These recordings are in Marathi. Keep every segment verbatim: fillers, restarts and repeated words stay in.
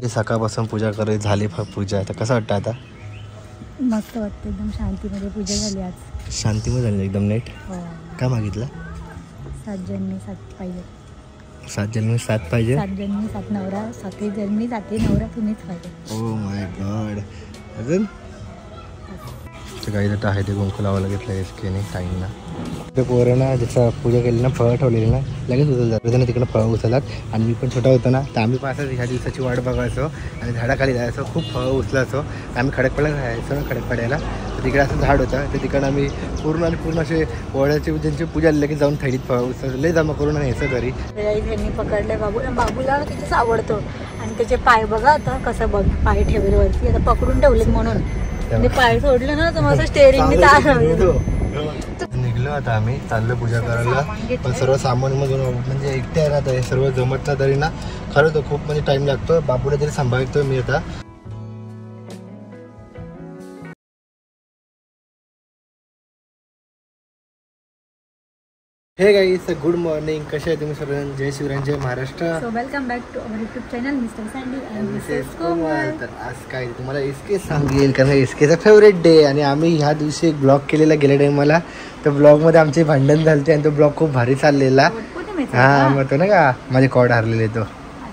सकाळपासून पूजा करत झाली पूजा. आता कसं वाटतं आता? मस्त वाटतं, एकदम शांतीमध्ये पूजा झाली आज. शांतीमध्ये झाली एकदम नेट. काय मागितलं? सात जन्मी सात पाहिजे. सात जन्मी सात पाहिजे. सात जन्मी सात नवरा, सातही जन्मी सातही नवरा तुम्हीच पाहिजे. Oh my God. अजून काही तर आहे ते कुंकू लावायला घेतलं एस केने ताईंना. ते पोरांना जसं पूजा केली ना, फळं ठेवलेली ना, लगेच उचल जात त्यानं तिकडं फळं उचलतात. आणि मी पण छोटा होतो ना, तर आम्ही पण असं ह्या दिवसाची वाट बघायचो आणि झाडाखाली जायचो, खूप फळं उचलायचो. आम्ही खडकपाड्याला राहायचो, खडकपाड्याला तर तिकडे असं झाड होतं, तर तिकडं आम्ही पूर्ण आणि पूर्ण असे वड्याची ज्यांची पूजा लगेच जाऊन थैलीत फळं उचलायचं, लय जमा करून यायचं घरी. त्यांनी पकडलं बाबू, बाबूला तिथेच आवडतो आणि त्याचे पाय बघा आता कसं बघ, पाय ठेवले वरती, आता पकडून ठेवलेत म्हणून. म्हणजे पाय सोडले ना तर मस्त स्टेअरिंगने निघलो. आता आम्ही चाललो पूजा करायला, पण सर्व सामान मधून म्हणजे एकट्या राहत आहे, सर्व जमत ना तरी ना खरं तर खूप म्हणजे टाइम लागतो. बाबूला तरी सांभाळतोय मी आता. Hey guys, good morning. कसे आहे तुम्ही सर्वांना? जय शिवराय, जय Maharashtra. So welcome back to our YouTube channel Mr Sandy and Mrs Komal. तर आज काय तुम्हाला एसके सांगेल, कारण एसकेचा फेवरेट डे. आणि आम्ही ह्या दिवशी एक ब्लॉग केलेला गेल्या टाइमला, तर ब्लॉगमध्ये आमचे भांडण झालते आणि तो ब्लॉग खूप भारी चाललेला. हा मग तो ना का माझे कॉर्ड हरलेले तो.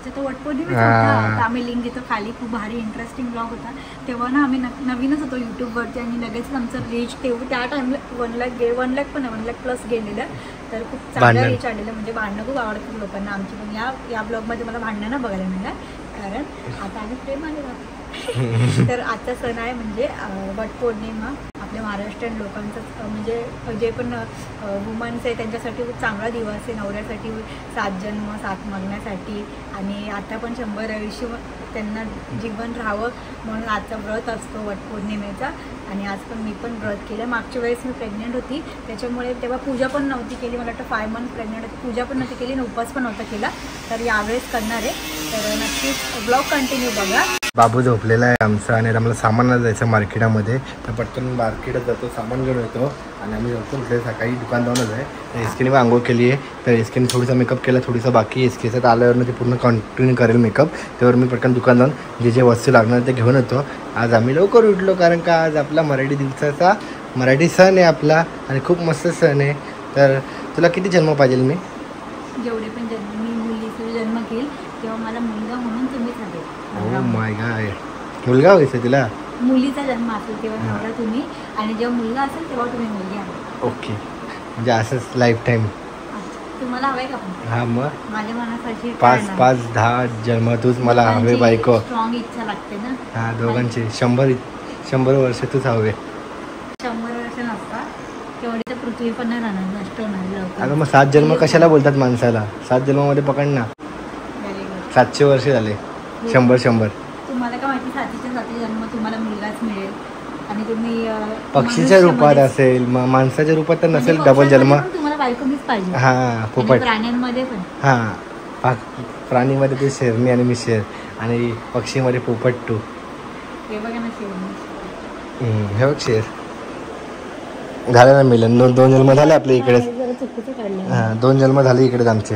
आम्ही लिंक देतो खाली. खूप भारी इंटरेस्टिंग ब्लॉग होता. तेव्हा ना आम्ही नवीनच होतो यूट्यूबवरती आणि लगेच आमचं रीच तेव्हा त्या टाइमला वन लाख गे वन लाख पण वन लाख प्लस गेलेलं. तर खूप चांगलं रीच आलेलं. म्हणजे भांडणं खूप आवडतात लोकांना आमची. पण या या ब्लॉगमध्ये मला भांडणं बघायला मिळणार, कारण आता आम्ही प्रेमाने राहतो. तर आजचा सण आहे म्हणजे वटपौर्णिमा. आपल्या महाराष्ट्रीयन लोकांचं म्हणजे जे पण वुमन्स आहे त्यांच्यासाठी खूप चांगला दिवस आहे. नवऱ्यासाठी सात जन्म सात मागण्यासाठी, आणि आता पण शंभर आयुष्य त्यांना जीवन राहावं म्हणून आजचा व्रत असतो वटपौर्णिमेचा. आणि आज पण मी पण व्रत केलं. मागच्या वेळेस मी प्रेग्नेंट होती, त्याच्यामुळे तेव्हा पूजा पण नव्हती केली. मला वाटतं फाय मंथ प्रेग्नेंट होती, पूजा पण नव्हती केली आणि उपवास पण नव्हता केला. तर यावेळेस करणार आहे, तर नक्कीच ब्लॉग कंटिन्यू बघा. बाबू झोपलेला आहे आमचा आणि आम्हाला सामानाला जायचं मार्केटामध्ये. तर पटकन मार्केटात जातो, सामान घेऊन येतो आणि आम्ही जातो कुठे सकाळी दुकान जाऊनच आहे. तर एसकेने पण आंघोळ केली आहे, तर एसकेने थोडीसा मेकअप केला, थोडीसा बाकी एसकेचं आल्यावर ते पूर्ण कंटिन्यू करेल मेकअप. त्यावर मी पटकन दुकान जाऊन जे जे वस्तू लागणार ते घेऊन येतो. आज आम्ही लवकर उठलो, कारण का आज आपला मराठी दिवसाचा मराठी सण आहे आपला आणि खूप मस्त सण आहे. तर तुला किती जन्म पाहिजे? मी जेवढे पण जन्म मी मुलीचा जन्म घेईल तेव्हा मला मुलगा म्हणून तुम्हीच हवे. Oh my God. मुलगा व्हायचं तुला? मुलीचा जन्म असेल तेव्हा नवरा तुम्ही, आणि जेव्हा मुलगा असेल तेव्हा तुम्ही मुलगी हवी. ओके, म्हणजे असंच लाईफ टाईम तुम्हाला हवंय का? हा, मग माझ्या मनासाठी पाच पाच दहा जन्म तूच मला हवे बायको. स्ट्रॉंग इच्छा लागते ना. हा, दोघांची शंभर शंभर वर्ष तूच हवे. शंभर वर्ष नसता तेवढी तर पृथ्वी पण नाही राहणार, नष्ट होणार. अगं मग सात जन्म कशाला बोलतात माणसाला? सात जन्मामध्ये पकड ना, सातशे वर्ष झाले. शंभर शंभर तुम्हाला काय माहिती, सातीच्या साती जन्म तुम्हाला मुलगाच मिळेल आणि तुम्ही पक्षीच्या रूपात असेल, माणसाच्या रूपात तर नसेल डबल जन्म. तुम्हाला बायको मीच पाहिजे. हा, पोपट. प्राण्यांमध्ये पण हा, प्राणीमध्ये तू शेरणी आणि मी शेर, आणि पक्षीमध्ये पोपट तू. हे बघा ना, शेर. हे बघ शेर. झालं ना मिलन. दोन दोन जन्म झाले आपल्या इकडे. हा, दोन जन्म झाले इकडेच आमचे.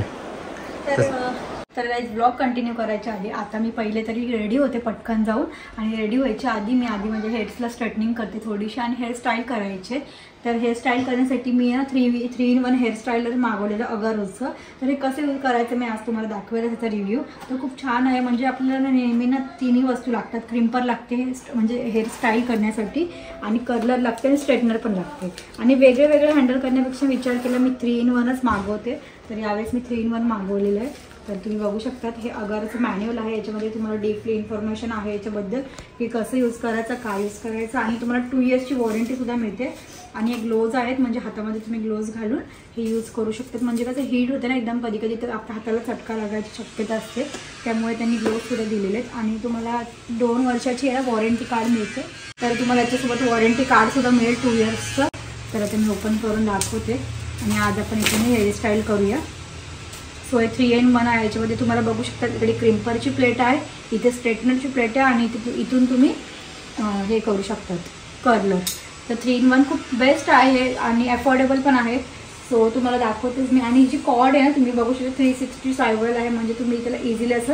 तर गाईज ब्लॉग कंटिन्यू करायच्या आधी आता मी पहिले तरी रेडी होते पटकन जाऊन, आणि रेडी व्हायच्या आधी मी आधी म्हणजे हेअर्सला स्ट्रेटनिंग करते थोडीशी आणि हेअरस्टाईल करायचे. तर हेअरस्टाईल करण्यासाठी मी ना three three in one hairstyler मागवलेलं अगरचं. तर हे कसे यूज करायचं मी आज तुम्हाला दाखवायला त्याचा रिव्ह्यू. तर खूप छान आहे. म्हणजे आपल्याला नेहमी ना तिन्ही वस्तू लागतात. क्रिम्पर लागते म्हणजे हेअरस्टाईल करण्यासाठी, आणि कर्लर लागते आणि स्ट्रेटनर पण लागते. आणि वेगळे वेगळे हँडल करण्यापेक्षा विचार केला मी थ्री इन वनच मागवते. तर यावेळेस मी थ्री इन वन मागवलेलं आहे. तर तुम्ही बघू शकतात, हे अगरचं मॅन्युअल आहे. याच्यामध्ये तुम्हाला डीपली इन्फॉर्मेशन आहे याच्याबद्दल की कसं यूज करायचं, काय यूज करायचं, आणि तुम्हाला टू इयर्सची वॉरंटीसुद्धा मिळते. आणि एक ग्लोव्ज आहेत, म्हणजे हातामध्ये तुम्ही ग्लोव्ज घालून हे यूज करू शकतात. म्हणजे कसं हीट होते ना एकदम, कधी कधी तर आपल्या हाताला चटका लागायची शक्यता असते, त्यामुळे त्यांनी ग्लोव्जसुद्धा दिलेले आहेत. आणि तुम्हाला दोन वर्षाची याला वॉरंटी कार्ड मिळते. तर तुम्हाला याच्यासोबत वॉरंटी कार्डसुद्धा मिळेल टू इयर्सचं. तर आता मी ओपन करून दाखवते आणि आज आपण इथे हेअरस्टाईल करूया. सो हे थ्री इन वन आहे. याच्यामध्ये तुम्हाला बघू शकता इकडे क्रिम्परची प्लेट आहे, इथे स्ट्रेटनरची प्लेट आहे, आणि इथे इथून तुम्ही हे करू शकतात कर्लर. तर थ्री इन वन खूप बेस्ट आहे आणि अफोर्डेबल पण आहे. सो तुम्हाला दाखवतेच मी. आणि ही जी कॉर्ड आहे ना तुम्ही बघू शकता थ्री सिक्स्टी सायवल आहे, म्हणजे तुम्ही त्याला इझिली असं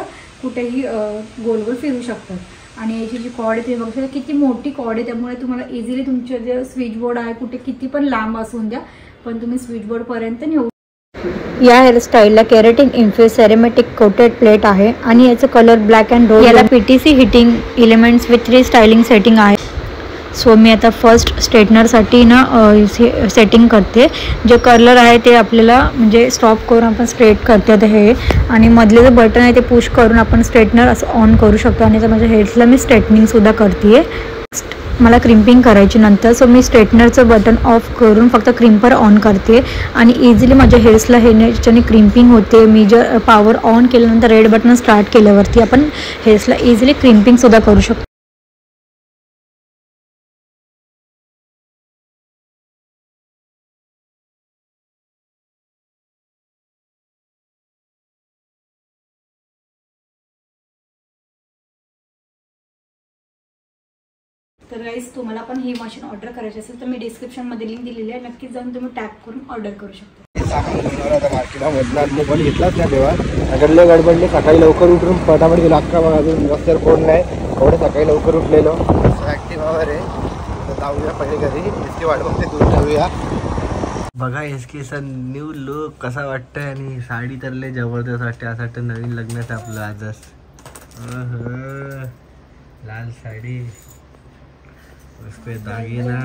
कुठेही गोल गोल फिरू शकतात. आणि याची जी कॉर्ड आहे ते बघू शकता किती मोठी कॉर्ड आहे, त्यामुळे तुम्हाला इझिली तुमचे जे स्विच बोर्ड आहे कुठे किती पण लांब असून द्या पण तुम्ही स्विच बोर्डपर्यंत नेऊ. या हेअरस्टाईलला keratin infuse ceramic coated plate आहे आणि याचं कलर ब्लॅक अँड रोज. याला P T C heating elements with three styling setting आहे. सो मी आता फर्स्ट स्ट्रेटनरसाठी ना सेटिंग करते. जे कर्लर आहे ते आपल्याला म्हणजे स्टॉप करून आपण स्ट्रेट करते आता हे, आणि मधले जे बटन आहे ते पुश करून आपण स्ट्रेटनर असं ऑन करू शकतो. आणि माझ्या हेड्सला मी स्ट्रेटनिंगसुद्धा करते आहे. मला क्रिम्पिंग करायची नंतर, सो मी स्ट्रेटनरचं बटन ऑफ करून फक्त क्रिम्पर ऑन करते आणि इझिली माझ्या हेअर्सला हे याच्याने क्रिम्पिंग होते. मी जर पॉवर ऑन केल्यानंतर रेड बटन स्टार्ट केल्यावरती आपण हेअर्सला इझिली क्रिम्पिंगसुद्धा करू शकतो. तर गाईज तुम्हाला पण ही मशीन ऑर्डर करायची असेल तर मी डिस्क्रिप्शनमध्ये लिंक दिलेली आहे, नक्कीच जाऊन तुम्ही टॅग करून ऑर्डर करू शकता. मोबाईल घेतलाच नाही तेव्हा सगळं गडबडले. सकाळी लवकर उठून फटाफट गेलो. अक्का बघा अजून रस्त्यावर कोण नाही, एवढं सकाळी लवकर उठलेलो. ॲक्टिव्हावर आहे तर जाऊया पहिले घरी. एसकी वाट बघते दूर जाऊया. बघा एसकीचा न्यू लुक कसा वाटतंय आणि साडी तर लय जबरदस्त वाटते. असं वाटतं नवीन लग्नाचं आपलं आजच. लाल साडी उसपे दागिना.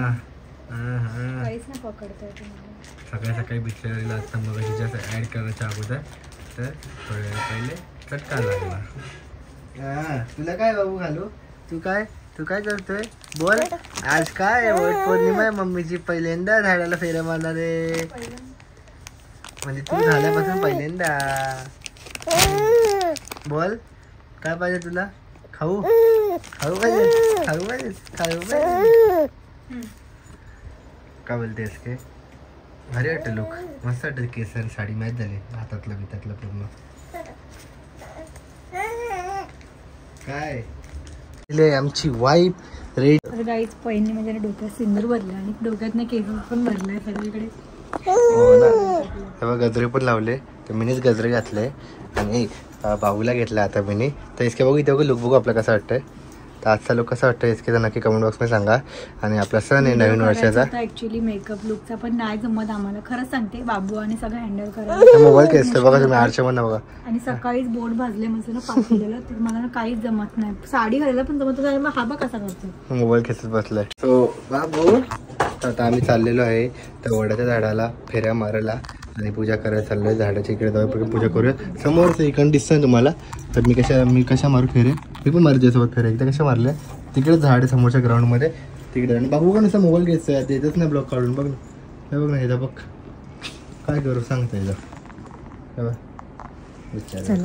सकाळी सकाळी बिचारीला आता मग जास्त ॲड करायच्या अगोदर तर थोड्या वेळ पहिले चटका लागला. हां तुला काय बाबू घालू? तू काय तू काय करतोय बोल? आज काय वट पौर्णिमा आहे, मम्मीची पहिल्यांदा झाडाला फेऱ्या मारणार आहे. म्हणजे तू झाल्यापासून पहिल्यांदा. बोल काय पाहिजे तुला? खाऊ खाऊ पाहिजे खाऊ पाहिजे खाऊ पाहिजे का बोलतेस के? भारी वाटतं लुक, मस्त वाटतं. केसर साडी मॅच झाली हातातलं बितातलं पूर्ण. काय आमची वाईफ रेड गाईच पहिली म्हणजे डोक्यात सिंदूर भरला आणि डोक्यात ना केस पण भरलाय सगळीकडे. हो ना, तेव्हा गजरे पण लावले तर मीनीच गजरे घातले आणि बाहूला घेतला आता मीनी. तर इसके बघू इथे बघू लुक बघू आपला कसा वाटतंय. तर आजचा लुक कसा वाटतं इसकेचा नक्की कमेंट बॉक्समध्ये सांगा. आणि आपला सण आहे नवीन वर्षाचा. ऍक्च्युली मेकअप लुकचा पण नाही जमत आम्हाला, खरंच सांगते. बाबू आणि सगळं हँडल करायला मोबाईल केस बघा तुम्ही आरच्या पण बघा. आणि सकाळीच बोट भाजले म्हणजे ना पाठवलेलं तर मला काहीच जमत नाही. साडी घालायला पण जमत नाही. मग हा बघ कसा करतो मोबाईल खेचत बसलाय. सो बाबू आता आम्ही चाललेलो आहे तर वडाच्या झाडाला फेऱ्या मारायला आणि पूजा करायला चाललोय. झाडाच्या इकडे जाऊन पूजा करूया. समोरच इकडून दिसतंय तुम्हाला. तर मी कशा मी कशा मारू फेरे? मी पण मारू त्यासोबत फेरे. एकदा कशा मारल्या तिकडे झाड आहे समोरच्या ग्राउंडमध्ये तिकडे. आणि बाबू पण असा मोबाईल घ्यायचा देतच नाही ब्लॉक काढून. बघ ना हे बघ ना ह्याचा बघ काय करू सांगता ह्याचा हे बघ विचार.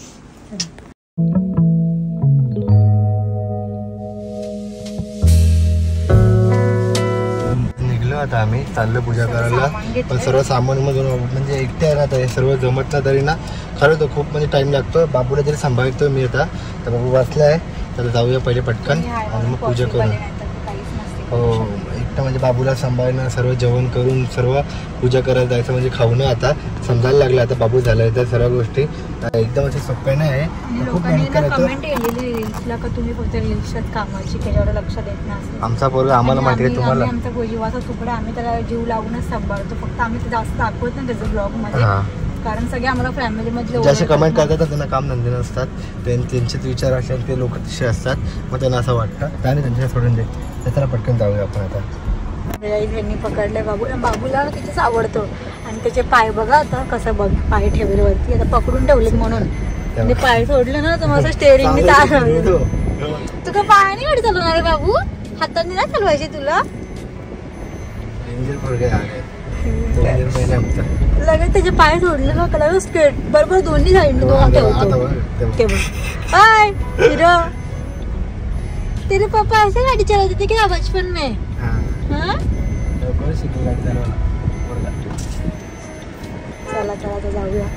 आता आम्ही चाललो पूजा करायला. पण सर्व सामान मधून म्हणजे एकटे आहे ना तर हे सर्व जमत ना तरी ना खरं तर खूप म्हणजे टाइम लागतो. बाबूला तरी सांभाळतो मी आता. तर बाबू वाचलाय तर जाऊया पहिले पटकन आणि मग पूजा करू. हो एकटं म्हणजे बाबूला सांभाळणं सर्व जेवण करून सर्व पूजा करायला जायचं म्हणजे खाऊन आता समजायला लागलं. आता बाबू झालाय तर सर्व गोष्टी एकदम असे सोप्या नाही आहे. खूप मेहनत करायचं. तुम्ही फक्त रील्सच्याच कामाची त्याच्यावर लक्ष देत नाही. आमचा पोरगा आम्हाला माहिती आहे तुम्हाला. आमचा जीवाचा तुकडा आम्ही त्याला जीव लावूनच सांभाळतो. फक्त आम्ही ते जास्त दाखवत नाही त्याचं ब्लॉग मध्ये, कारण सगळे आम्हाला फॅमिली मध्ये जसे कमेंट करतात त्यांना काम धंदे नसतात. त्यांचेच विचार असे ते लोक तसे असतात. मग त्यांना असं वाटतं त्याने त्यांच्या सोडून दे. त्याला पटकन जाऊया आपण आता. यांनी पकडलंय बाबू. बाबूला तिथेच आवडतो आणि त्याचे पाय बघा आता कसं बघ पाय ठेवले वरती. आता पकडून ठेवले म्हणून म्हणजे पाय सोडले ना तर माझं स्टेअरिंगने चालवलं. तुला पायाने गाडी चालवणार बाबू? हाताने नाही चालवायचे तुला? लगेच त्याचे पाय सोडले ना त्याला स्ट्रेट बरोबर दोन्ही साईड ठेवतो. हाय हिरो तेरे पापा ऐसे गाड़ी चलाते थे क्या बचपन में? हाँ चला चला तर जाऊया.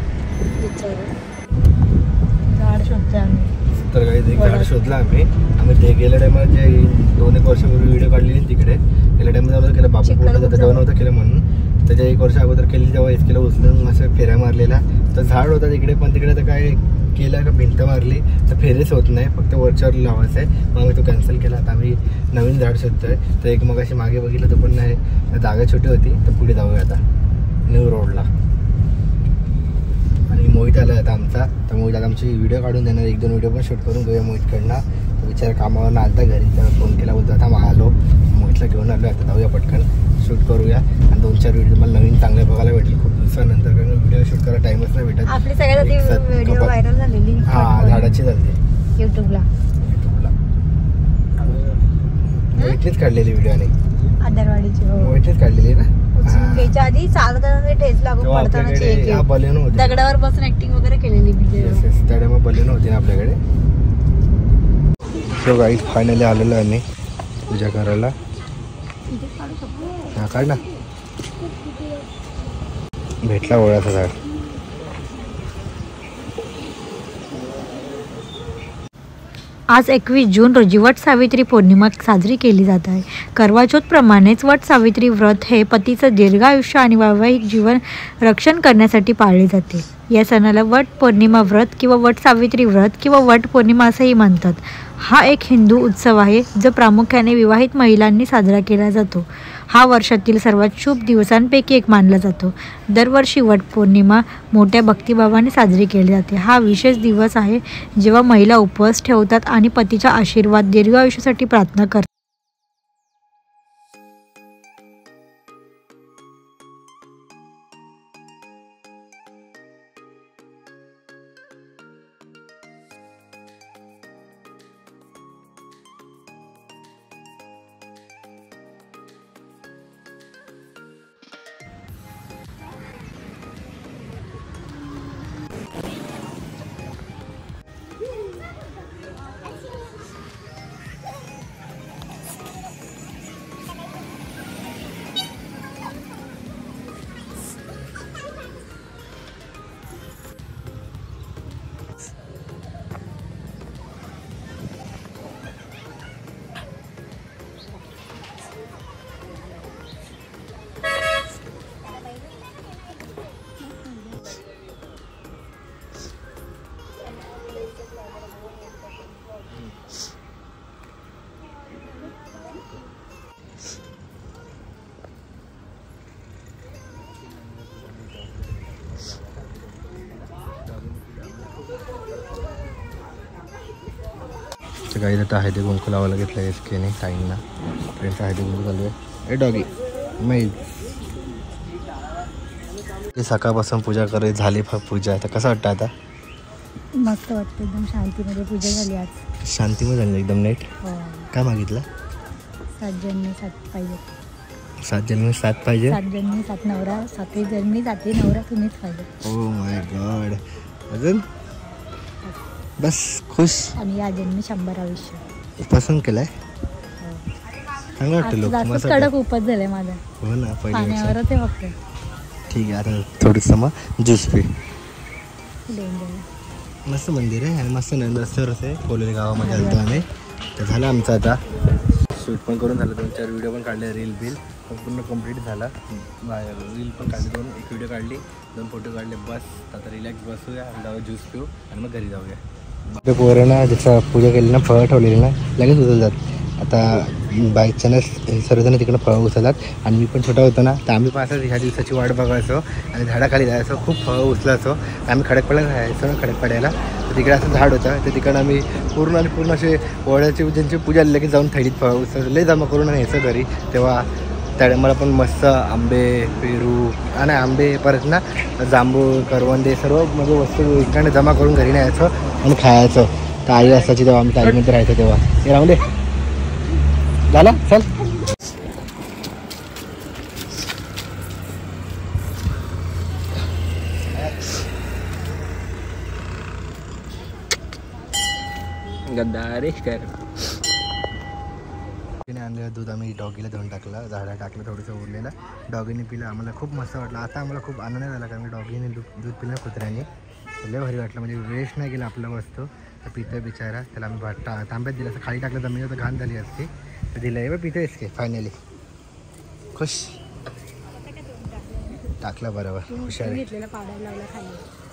झाड शोधतोय आम्ही. तर काही एक झाड शोधला आम्ही. आम्ही ते गेल्या टायमाला जे दोन एक वर्षापूर्वी व्हिडिओ काढलेली तिकडे गेल्या टायमाला नव्हतं केलं. बापू बोलला तर तेव्हा नव्हतं केलं म्हणून. त्याच्या एक वर्ष अगोदर केली तेव्हा एसकेला उचलून असं फेऱ्या मारलेला तर झाड होतं तिकडे, पण तिकडे तर काय केलं का भिंत मारली तर फेरेच होत नाही, फक्त वरच्यावर लावायचं आहे. मग आम्ही तो कॅन्सल केला. आता आम्ही नवीन झाड शोधतोय. तर एक मग अशी मागे बघितलं तर पण नाही, जागा छोटी होती. तर पुढे जाऊया आता न्यू रोडला. आणि मोहित आला आता आमचा. तर मोहित आता आमची व्हिडिओ काढून देणार, एक दोन व्हिडिओ पण शूट करून घेऊया मोहितकडनं. तर विचार कामावरनं आता घरी त्याला फोन केला होता, आता मग आलो मोहितला घेऊन आलो. आता जाऊया पटकन शूट करूया आणि दोन चार व्हिडिओ मला नवीन चांगले बघायला भेटेल खूप दिवसानंतर, कारण व्हिडिओ शूट करायला टाइमच नाही भेटत. आपली सगळ्यात व्हिडिओ व्हायरल झालेली हा झाडाची झाली युट्यूबला युट्यूबला मोहितनेच काढलेली व्हिडिओ. आणि आदरवाडीची मोहितनेच काढलेली ना घ्यायच्या आधी चालताना ठेच लागून पडताना बलेनो होती, दगडावर बसून ऍक्टिंग वगैरे केलेली मी. त्यामुळे मग बलेनो होती ना आपल्याकडे. सो गाईज फायनली आलेलो आम्ही पूजा करायला. हा काढ ना, भेटला ओळाचा झाड. आज एकवीस जून रोजी वट सावित्री पौर्णिमा साजरी केली जात आहे. करवा चौथ प्रमाणेच वट सावित्री व्रत हे पतीचं दीर्घायुष्य आणि वैवाहिक जीवन रक्षण करण्यासाठी पाळले जाते. या सणाला वट पौर्णिमा व्रत किंवा वट सावित्री व्रत किंवा वट पौर्णिमा असंही म्हणतात. हा एक हिंदू उत्सव आहे जो प्रामुख्याने विवाहित महिलांनी साजरा केला जातो. हा वर्षातील सर्वात शुभ दिवसांपैकी एक मानला जातो. दरवर्षी वट पौर्णिमा मोठ्या भक्तिभावाने साजरी केली जाते. हा विशेष दिवस आहे जेव्हा महिला उपवास ठेवतात आणि पतीचा आशीर्वाद दीर्घ आयुष्यासाठी प्रार्थना करतात. तर काही आता आहे ते कुंकू लावायला घेतलं एस केने ताईंना. फ्रेंड्स आहे ते कुंकू चालू आहे. ए डॉगी माहीत ते सकाळपासून पूजा करे झाली पूजा. आता कसं वाटतं आता? मस्त वाटतं, एकदम शांतीमध्ये पूजा झाली आज. शांतीमध्ये झाली एकदम नेट. काय मागितलं? सात जन्मी सात पाहिजे. सात जन्मी सात पाहिजे. सात जन्मी सात नवरा, सातही जन्मी सातही नवरा तुम्हीच पाहिजे. Oh my God. अजून बस खुश. आणि या जन्मी शंभर आयुष्य. पसंत केलाय. चांगलं वाटतं लोक. जास्त कडक उपवास झालाय माझा. हो ना, पाण्यावरच आहे फक्त. ठीक आहे, आता थोडंसं मग ज्यूस पी. डेंजर मस्त मंदिर आहे आणि मस्त रस्त्यावरच आहे. कोलेर गावामध्ये आलतो आम्ही. तर झालं आमचं आता शूट पण करून झालं. दोन चार व्हिडिओ पण काढले, रील बिल पूर्ण कम्प्लीट झाला. रील पण काढली, दोन एक व्हिडिओ काढली, दोन फोटो काढले. बस आता रिलॅक्स बसूया आणि जाऊया ज्यूस पिऊ आणि मग घरी जाऊया. आपल्या पोरांना जसं पूजा केली ना, फळं ठेवलेली ना, लगेच उचलतात. आता बाईकच्यानं सर्वजण तिकडं फळं उचलतात आणि मी पण छोटा होतो ना, तर आम्ही पण असं ह्या दिवसाची वाट बघायचो आणि झाडाखाली जायचो, खूप फळं उचलायचो. आम्ही खडकपाड्याला राहायचो ना, खडकपाड्याला. तर तिकडे असं झाड होतं, तर तिकडं आम्ही पूर्ण आणि पूर्ण असे वड्याची ज्यांची पूजा लगेच जाऊन थैलीत फळं उचलायचं, लई जमा करून यायचं घरी. तेव्हा त्या मला पण मस्त आंबे, पेरू आणि आंबे परत ना जांभूळ, करवंदे सर्व म्हणजे वस्तू इकडे जमा करून घरी न्यायचो आणि खायचो. तर आई असायची तेव्हा, आम्ही ताईमध्ये राहायचो तेव्हा. हे राहून दे झाला, चल. गद्दारी कर. आणलेलं दूध आम्ही डॉगीला देऊन टाकलं, झाडा टाकलं थोडंसं उरलेलं. डॉगीने पिलं, आम्हाला खूप मस्त वाटलं. आता आम्हाला खूप आनंद झाला कारण की डॉगीने दूध दूध पिलं कुत्र्याने. लय भारी वाटलं, म्हणजे वेस्ट नाही गेला आपला वस्तू. तर पितं बिचारा, त्याला आम्ही टा तांब्यात दिलं. असं खाली टाकलं जमिनीवर तर घाण झाली असते. तर दिलं आहे बा, पितं इसके फायनली. खुश टाकलं, बरोबर हुशार. घेतलेला पावडर लावला खाली.